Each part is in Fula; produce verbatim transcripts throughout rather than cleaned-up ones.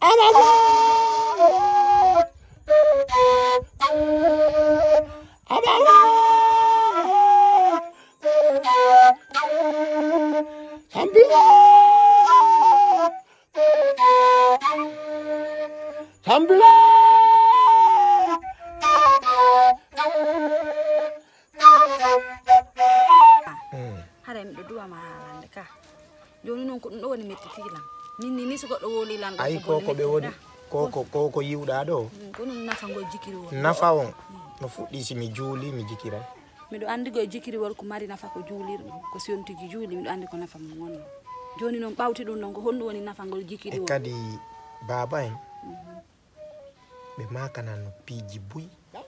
Ay koko be woni koko koko yiwda do ko non nafa go jikiri won nafa on no fuddi si mi juuli mi jikira mi do andi go jikiri wol ko mari nafa ko juulir ko siontigi juuli mi do andi ko nafa mo won joni non bawti dum non ko honno woni nafa gol jikiri wol kadi baba en be makana no piji buy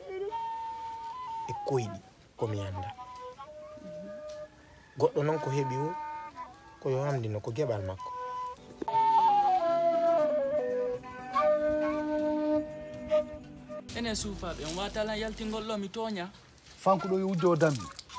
e koydi ko mi anda goddo non ko hebi o ko yo hamdi no ko gebal makko ene suufa be on watala yaltingol lo mi tonya fanku do wujjo dammi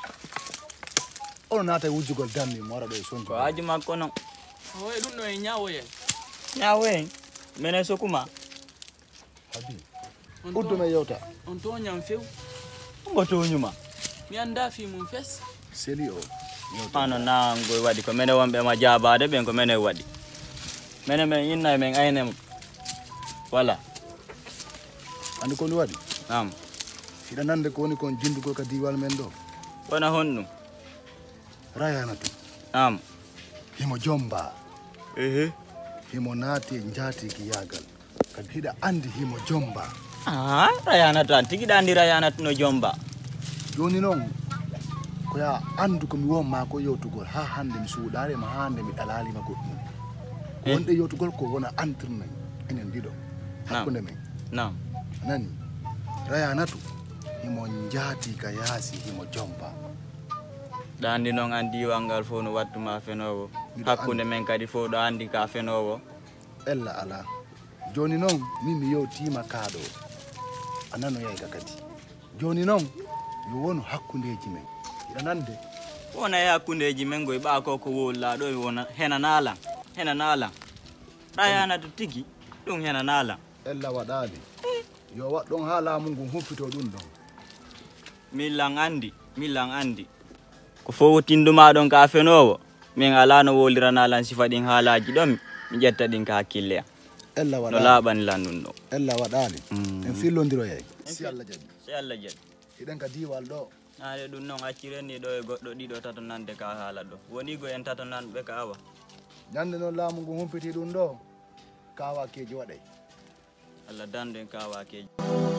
on nata wujjugol dammi mo wara do sonko ko aji makko non o e dum no e nyaawo yen nyaawo en mene sokuma abi uddo me yewta on tonya few ngo tonyuma mi anda fi mum fes seli o ano na ngoy wadi ko mene wonbe ma jabaade ben ko mene wadi mene men inna men aynem wala andi ko ni wadi nam ida nande ko ni kon jindugo ka diwal men do wana honnu rayanatu nam himo jomba ehe himo naati njati ki yagal kadi hida andi himo jomba ah rayanatu antigi dandi rayanatu no jomba joni non ko ya andu ko mi won ma ko yotugol ha hande mi suudare ma hande mi dalali ma goddum ko wonde yotugol ko wona entraînement enen dido hakkunde men nam nani rayanatu himo njati ka yasi himo jomba dandi non andi wangal fo no wattuma fenowo hakkunde men kadi fo do andi ka fenowo ella ala joni non min mi yewtima kaado anano yeyga kadi joni non yo wonu hakkundeji men ida nande wona e hakkundeji men goy ba ko ko wolla do wona henanala henanala rayanatu tigi dum henanala ella wadali yo waddon hala mun gon humpito dum don milang andi milang andi ko fo tinduma don ka fenowo min ala no wolirana lan sifadin halaji dom mi jetta din ka hakkille ella wadali no laban landun do ella wadali en fillondiro yey si Allah jadi si Allah jadi iden ka diwal do naade dum non accireni do e goddo dido tato nande ka hala do woni go en tato nan be ka awa nande non laamu gon humpiti dum do kawa keji wadai Allah dande kawa keji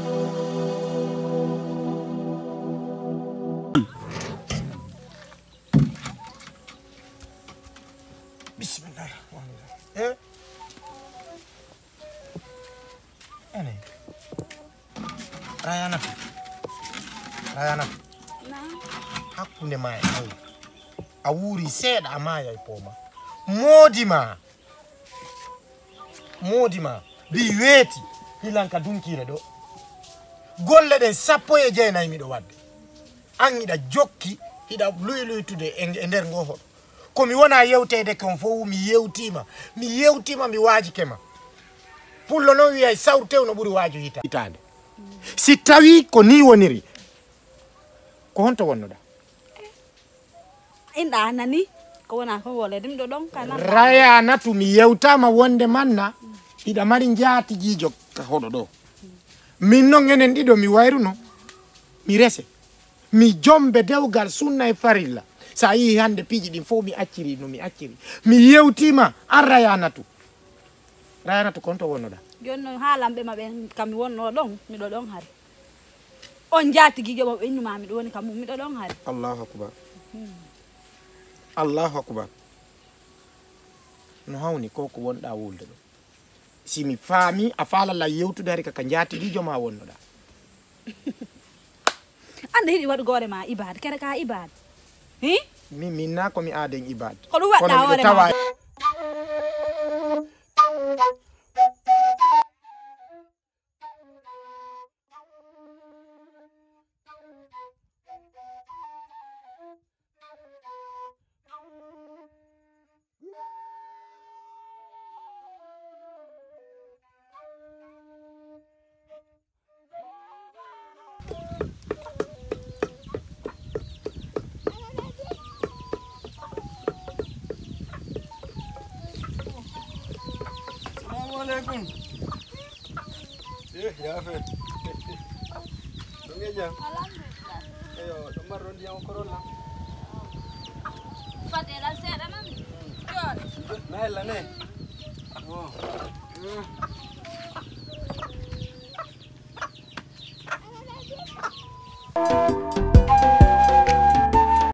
bismillahirrahmanirrahim eh ene rayana rayana na hakkunde ma e awu a wuri seeda amaya e poma modima modima bi weti hilanka dunkire do golle den sappo e jeenay mi do wadde an ida jokki ida luyluytude e nder ngoho ko mi wona yewtede kon fo mi yewtima mi yewtima mi waaji kema pullo no wi ay sawtew no buri waaju hita hitande si tawi ko ni woniri ko honto wonnoda inda nani ko wona ko wole dim do don kana raya natu mi yewtama wonde manna ida mari njaati jijo ka hodo do min non enen dido mi wayruno mi rese mi jombe dewgal sunna e farilla sa yi hande piji din fo mi acciri no mi acciri mi yewtima an rayanatu rayanatu konto wonnoda jonno haalambe mabe kam wonno don mi do don hari on jaati gige mo be nyuma mi do woni kam mi do don hari Allahu akbar Allahu akbar no hawni koko wonda wulde do si mi fami afala la yewtude hari ka jaati gijo ma wonnoda ande hidi wadu gore ma ibad kere ka ibad hi mi minna ko mi aden ibad ko du wadda wore ma alaikum. Eh, ya fe. Dunge jam. Alhamdulillah. Ayo, domar rondi yang korola. Fadela seeɗa nan jooɗo. Naila ne. Oh.